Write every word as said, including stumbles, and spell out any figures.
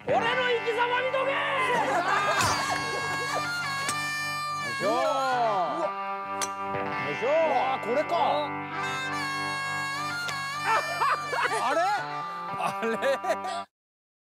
俺の生き様見とけ。よいしょ。よいしょ。あ、これか。あれ？あれ？